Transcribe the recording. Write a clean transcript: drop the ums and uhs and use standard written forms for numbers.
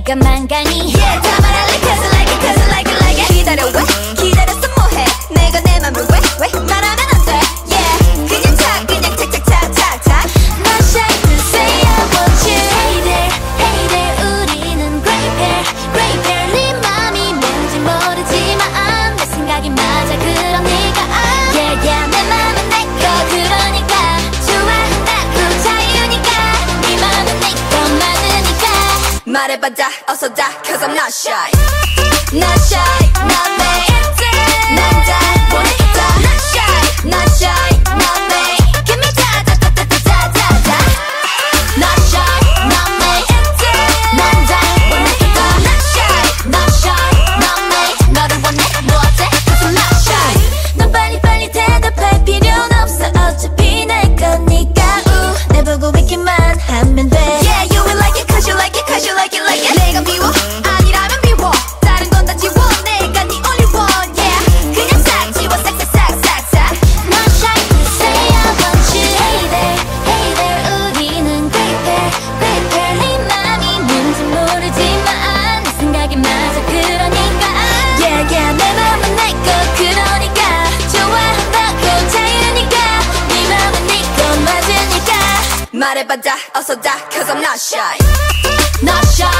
내가만 가니 Yeah 다 말할래 cause I like it cause I like it like it 기다려 왜 기다렸어 뭐해 내가 내 맘을 왜 말하면 안 돼 Yeah 그냥 착착착착착착 Not shy to say I want you Hey there hey there 우리는 great pair great pair 네 맘이 뭔지 모르지만 내 생각이 맞아 그러니까 Yeah yeah 내 맘은 내 거 그러니까 좋아한다고 자유니까 네 맘은 내 거 많으니까 말해봐 다 어서 다 cause I'm not shy Not shy not me 난 다 원했다 Not shy not shy not me Give me da Not shy not me 난 다 원했다 Not shy Not shy not me 너를 원해 뭐 어때 cause I'm not shy 넌 빨리빨리 대답할 필요는 없어 어차피 내 거니까 내 보고 있기만 하면 돼 Yeah you will like it cause you like it cause you like it like it 내가 미워 아니라면 미워 다른 건 다 지워 내가 네 only one Yeah 그냥 싹 지워 싹싹싹싹싹 Not shy to say I want you Hey there hey there 우리는 great pair great pair 네 맘이 뭔지 모르지만 내 생각이 맞아 그러니까 Yeah yeah 내 맘은 내 거 그러니까 좋아한다고 자유니까 네 맘은 네 거 맞으니까 말해봐 다 어서 다 cause I'm not shy Not shy